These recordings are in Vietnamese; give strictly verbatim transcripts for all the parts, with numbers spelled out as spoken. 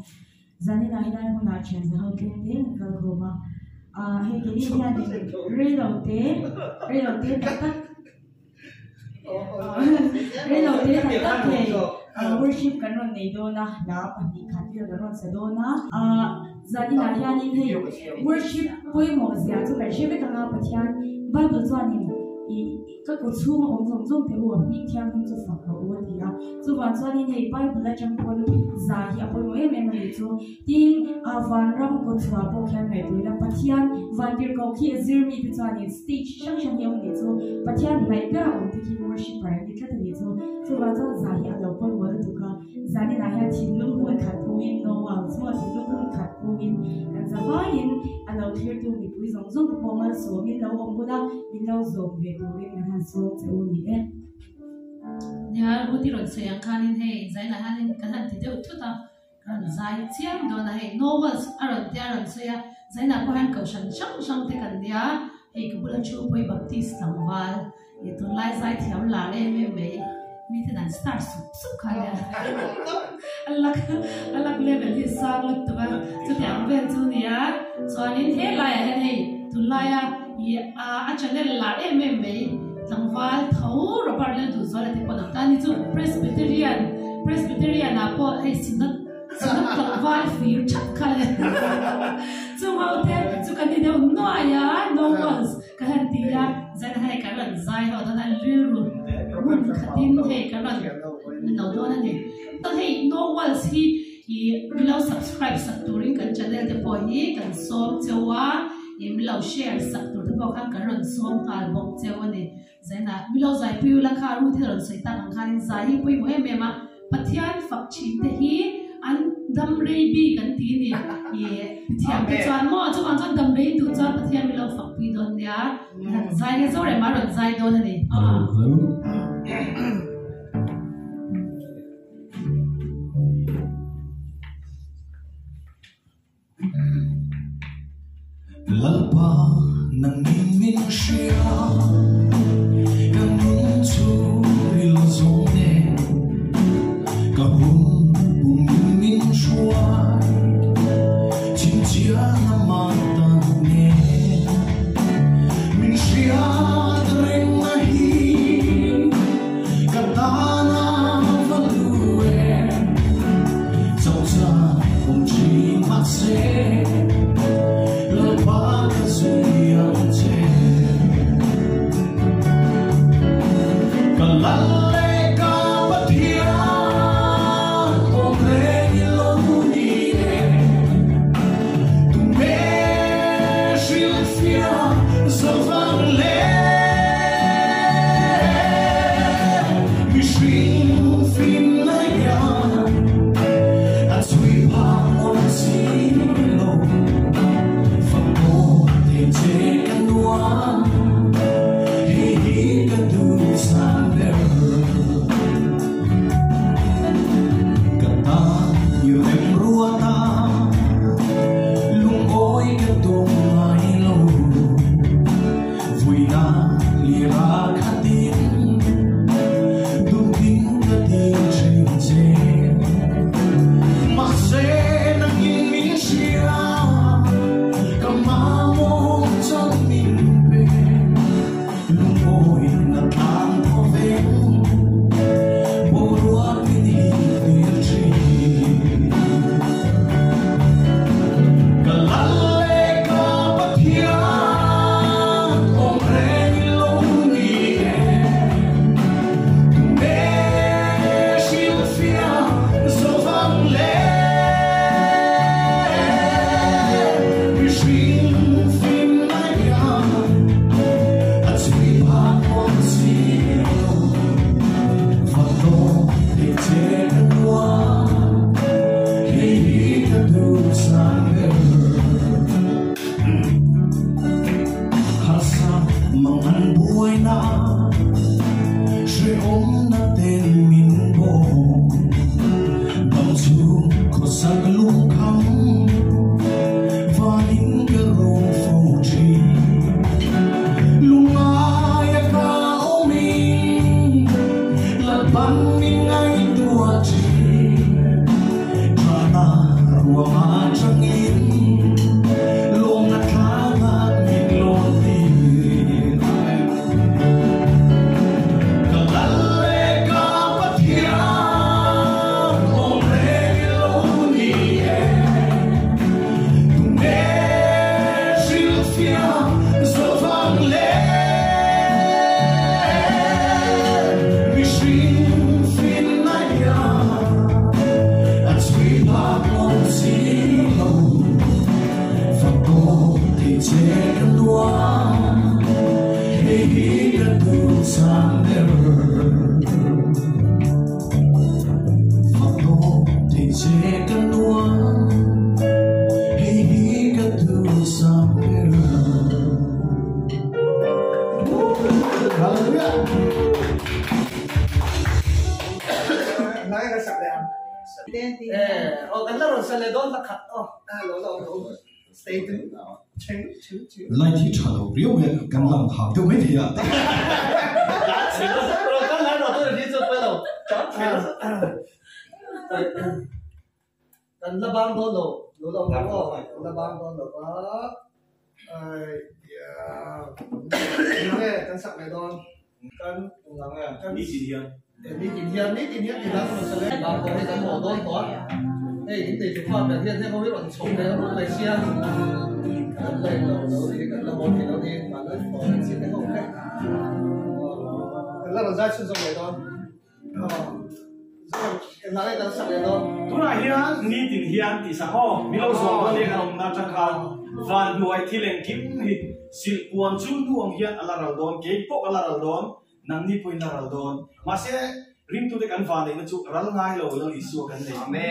zani na hinan mo na chance how can they ka goma ah he ke ni ya ni relote relote tak tak relote tak tak he worship kanon nei do na na pani khatir kanon sa do na ah zani na hian ni he worship poi mo zia chu ka shebe ka na pathian bible chuan ni i ka ko chu ma ong jong jong te ho mi thiam hin chu fa ko wa dia chu wan chuan ni nei bible la chang pon za hi a poi mo em em ni chu tin a van ram ko chwa po khan me tu la pathian van dir ko ki azir mi tu chuan ni stage shang shang yong ni chu pathian mai ka ong ti ki worship par ni tla ni chu chu wan chuan za hi a lo pon mo tu ka za ni na ya thin lum hun khat pu in no wa chu thin lum hun khat pu in kan za va in a lo clear tu mi pui jong jong po ma so mi lo ong bu da min lo zo ve tu in han so chu ni e ya ruti ron se yang khanin he zaina hanin kan ti deu thuta kan zai chiam do na he novels aron te aron se ya zaina ko han ko shan shang shang te kan dia he ko bula chu poi baptist samwal ye to lai zai thiam la le me me mi te dan start sup sup kha ya allah allah level hi sang lut ba chu thiam ven chu ni ya chuanin he lai he he tu lai ya ye a a channel la e me me tangwal thau robar le du zole te ko na tani chu presbyterian presbyterian a po ai sinat sinat tangwal fir chat khale chu mau te chu kan ni no no ya no was kan ti ya zan hai kan ran zai ho da ril ru mun khatin he kan ran no do na ni to he no was he he below subscribe sa turing kan channel te po hi kan som chewa im lo share sa tur te po kan kan ran som kal bok chewa ni zaina milo zai piu la kha ru thil sei ta ang khanin zai hi pui mo em em a pathian fak chin te hi an dam rei bi kan ti ni ye thiam te chuan mo chu an chuan dam rei tu chuan pathian milo fak pi don dia zai ge zo re ma ron zai don ni lalpa nang min shia กันแล้วเราเสร็จแล้วละขัดอ๋อเราเราเรา stay tuned ชิวชิวชิวไล่ที่ชาเราเรียวเรียกกันหลังหางเดี๋ยวไม่เถียงเราก็แล้วเราตัวนี้จะไปเราจับกันละบางตัวเราเราเราเราละบางตัวเราว่าไอ้ยาเนี่ยกันสักไม่โดนกันหลังอ่ะกันนี่กี่เดือนนี่กี่เดือนนี่กี่เดือนที่แล้วเราเสร็จบางตัวให้กันหมดโดนก่อนเอ้ยถึงตีจุดความแบบที่ที่เขาไม่หวังชมเลยเขาไม่เชื่อกันเลยเราเราดีกันเราบนที่เราดีมาแล้วขอให้สิ่งที่เขาแค่แล้วเราได้ชื่นชมเลยตอนอ๋อกันอะไรกันสักเลยตอนตัวไหนเนี่ยนี่ติดเฮียนติดสะห้อมีเราสองคนเรียกเรานาจังการฟันด้วยที่เล่นกิมฮิสิลปวนชุนดวงเฮียนอะไรเราโดนเก็บพวกอะไรเราโดนนั่งนี่พูดอะไรเราโดนมาเสียริมตัวเด็กกันฟันเองนะจุรังไงเราเราอิสุกันเลยแม่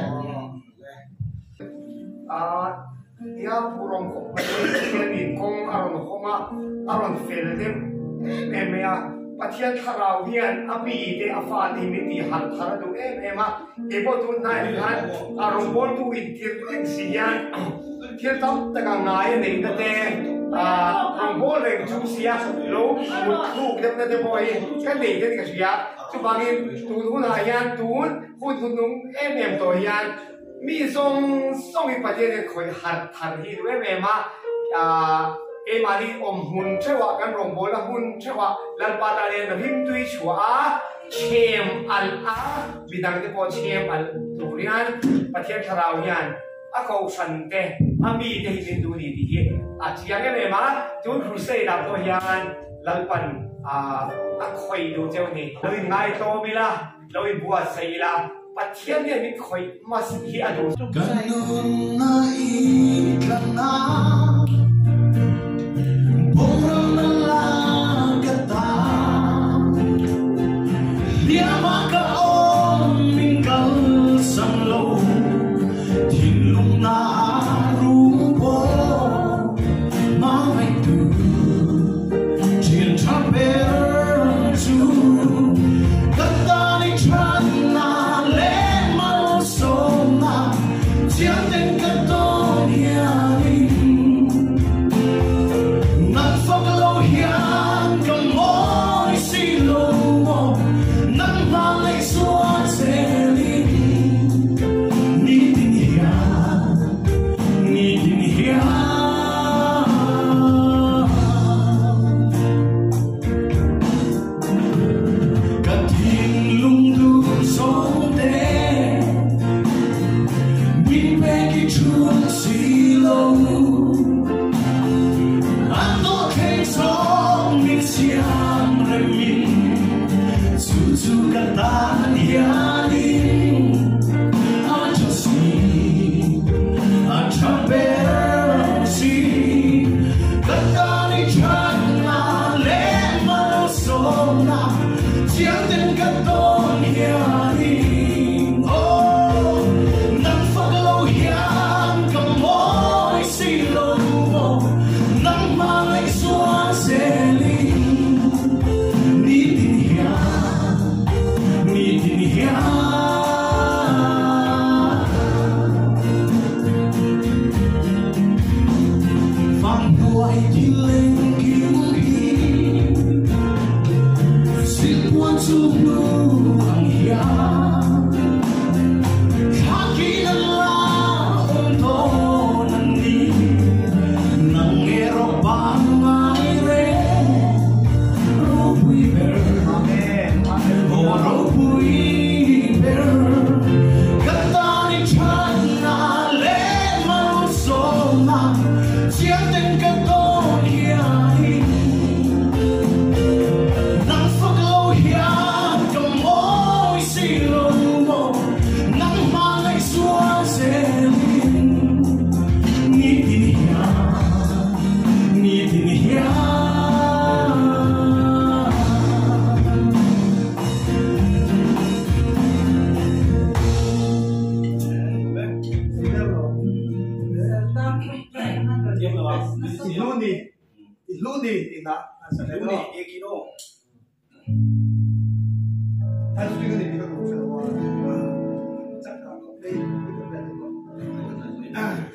อ่าที่เราพูดถึงของประเทศเกาหลีของอารมณ์ของอารมณ์เฟลเดมเอ็มเอ่ะประเทศทาราวเฮียนอบีเดอฟาดิมิติหันทาราดูเอ็มเอ็มอ่ะเอโบตุนนายนันอารมณ์บอลตูอินเทียนสิยันเทียนต้องตะกังนายนี่นั่นเองอ่าอารมณ์บอลเรื่องจุเสียลูกลูกลูกเด็กนั่นเองบอยแค่นี้กันก็เสียจุบางทีตูนหุ่นหายันตูนหุ่นหุ่นนุ่งเอ็มเอ็มตัวยันมีส่งส่งอีกประเทศหนึ่งคอยหัดหัดที่ด้วยแม่มาอ่าเอมาลีอมหุ่นเชื่อว่ากันรองโบละหุ่นเชื่อว่าลันปาตาเรียนพิมตุยชัวเชมอัลอาบิดังที่พอเชมอัลตุเรียนประเทศทราวยันอาเขาสันเตอามีเดหินดูดีดีอาเชียงแม่มาจูนครูเซดับตัวยันลันปันอ่าอาคอยดูเจ้านี่เราอินไงโตมิละเราอินบัวไซละปัจจัยเนี่ยมีคอยมาสิที่อดูกันนุ่นนาอีกันนาบุรุษลากตาเดียมาก็อมมิงกัลสังโลทิ้งลุงนารู้โบมาไม่ดูเทียนทำเบลจูกันตาในฉันนา将那个冬夜里，南方的路线跟我西路我，南方的所这里，你的呀，你的呀，个天龙都送的。春西路，安多开创的乡人民，处处个大家庭，啊就是啊唱贝尔西，个大的船啊连马送啊，将那个东亚里。 Luni ina asa le Luni ekino Thai suy cái gì đó cũng phải là chắc cả không đây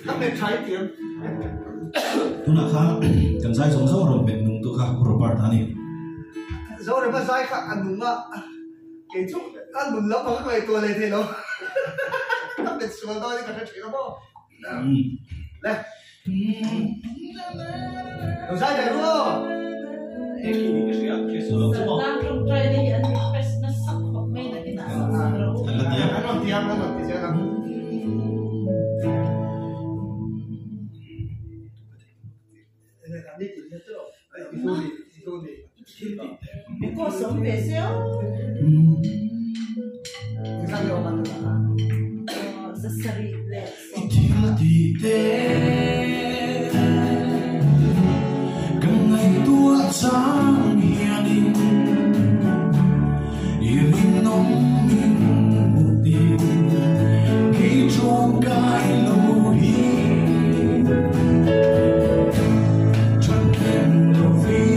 các bên trái tiếng tu na kha kan sai song so rom bet nung tu kha Robert ani rồi rồi mà sai khác ăn đúng ạ cái chút ăn đúng lắm mà các bạn tôi lên thế đâu các bên xuống thôi thì cần phải nó đây rồi sai đấy đúng không đang trong trai đi ăn best nó sắp hoặc mấy là cái nào anh là tiếng anh làm tiếng anh làm tiếng chứ nào làm đi chỉ cho tôi đi tôi đi tôi đi Cô sống về xíu. Sao nhiều bạn được à? Rất sari lệ. Thì thế càng ngày tua sáng hiền đình yên nông minh một tiếng khi trong cái lâu hi chẳng kèm lâu vi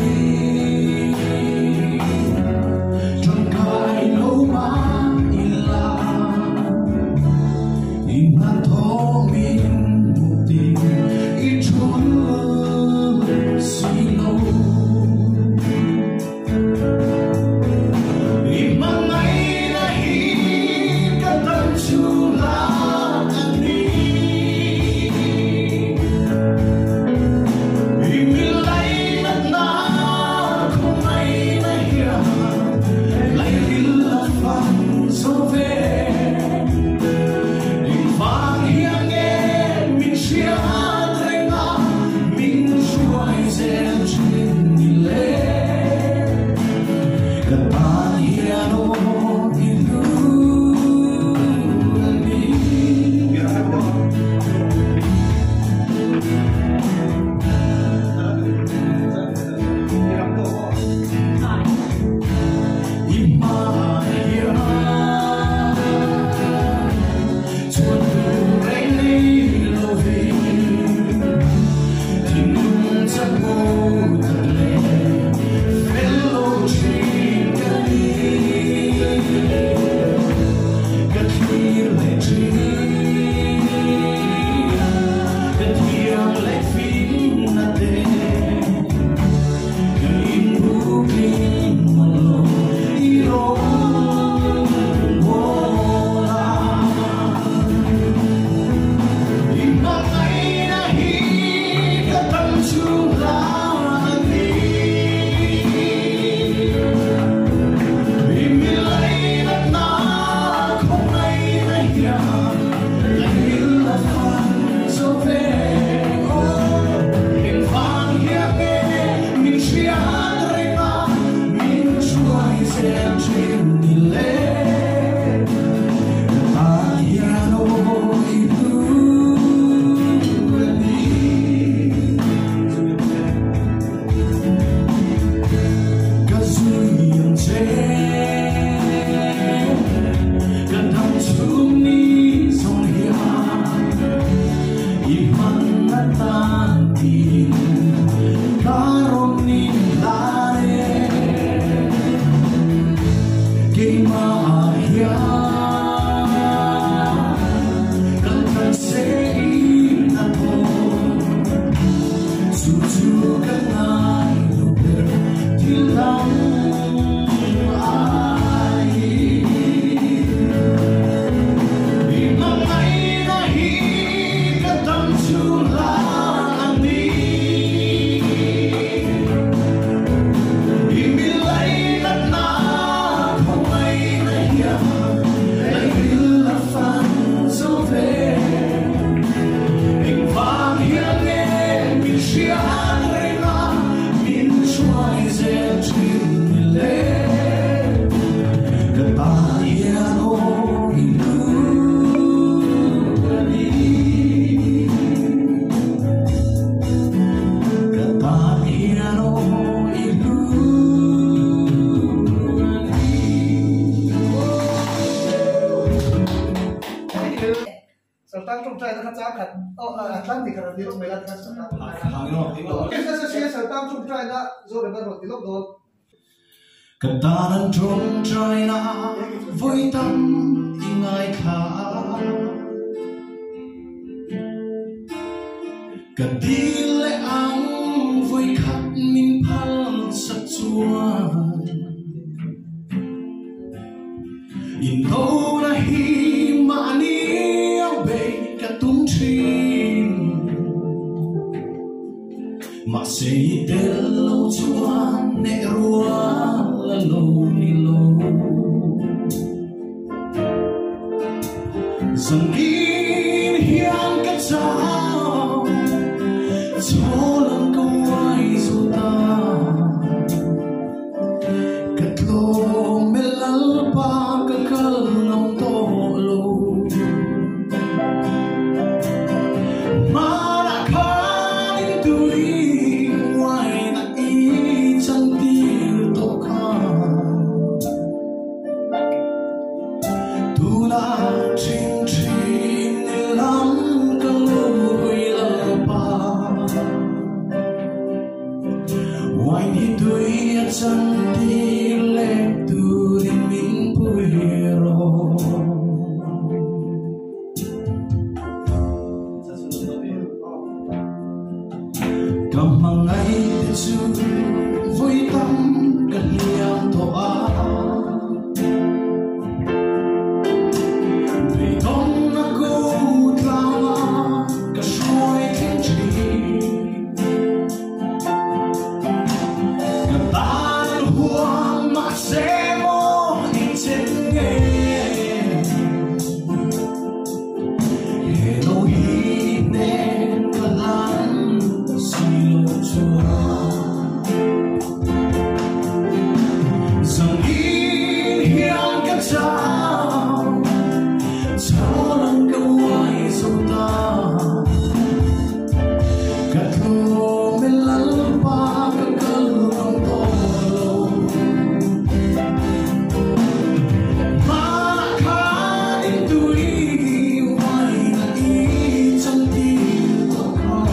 trong cái lâu mà in là in là thô mình một tiếng ít chốn xin lâu im mang ngày này cả tâm chú là anh đi im mi lấy đất na không ai này lấy đi là phẳng số về im phang hiang nghe mình chia thành ngã mình chuối dễ trên đi lên cả ta hiền ô hiền hương đi im mà hiền chuột rèn đi lâu về thì nung chắc vô thật lệ phê lâu trên cái đi cái khi lệ trên cái thiêng lệ phím là tên cái in bút kinh mà lâu đi rồi vô là im mang ngày này cả tâm chú là anh đi im mi lấy đất na không ai này lạnh như là phản dấu về im phang hiếp nghe mình chia rơi na mình chuối dễ trên đi lên ta hiền ôi hương đi cả duyên trên gần thăm chung đi sông hiền im mặn đã tan tìm ta rộn nín la đê khi mà hiền gần thân sẽ im là thôi dù dù các ngài lúc đều thì lòng ai im mang ngày này cả tâm chú là anh đi im mi lấy đất na không ai này lấy đi là phản dấu về hình vàng hiền nghe mình chia rơi na mình chuối dễ trên đi lên cả ta hiền ôi hương đi cả ta hiền ôi hương đi sở tăng trong trai nó khá giá khẩn ờ à tăng thì khẩn đi trong mấy lần khá sở tăng hàng nó tiếng đó cái sẽ sẽ sở tăng trong trai đã rồi để bắt đầu tí lúc đó cả ta đang trong trái na với tâm ý ngài khá cả đi lệ áng với khắc min phăng sắc chua in đâu na hi mà ni bê cả tung chín mà xây del lâu chua nè rùa là lâu ni lâu dòng in hiang cách sao cho lần câu ai dù ta cất lô mê lal ba cả cơn lòng to lô mà đã khai tuổi ngoài đã ý chân tiêu tổ khá tu la trình trình lắm cơn lùi lal ba ngoài đi tuổi chân tiêu lệ tu đi mình bùi rô cầm hàng ngày để chú vui tâm cần liang thọ á vì con nó cố ta cả suối thiên trì cả ta hoa mà sẽ mô đi trên nghề hệ đâu hi nên cả lắm xì lô chua dòng in hiang cách sao cho lần câu ai dù ta cả thô mê lal ba cả cơn lòng to lâu mà khá đến tuổi ngoài là ý chân tim to khó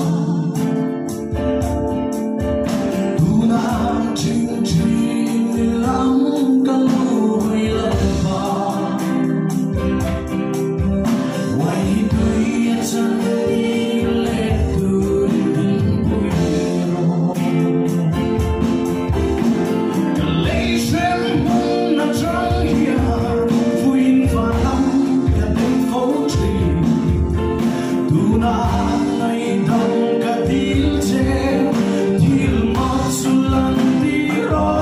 tu na trình trình lắm cả lùi lal ba ngoài tuổi chân đi lệ tu đi bùi rô cả lấy xem mong na trăng hiền vui và lắm cả đêm phố trì tu na ngày đông cảtil che til mà su lần đi rô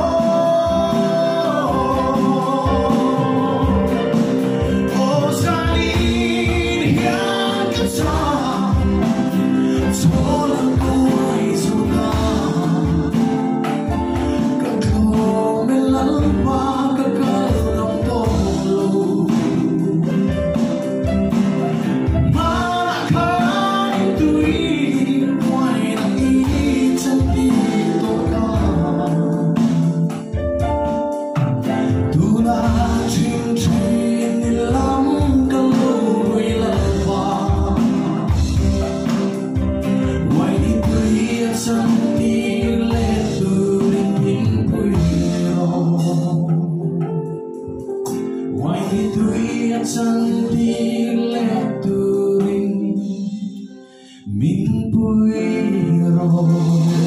ô gia đình hiang cách sao cho lần câu ai dù ta cả thô mê lal ba cả cơn lòng to lâu mà đã khá đến tuổi ngoài là ý chân tim to ca tu na trình trình lắm cả lùi lal ba ngoài đi tuổi chân đi lệ tu đến những bùi rô ngoài đi tuổi chân đi lệ tu đến mình bùi rô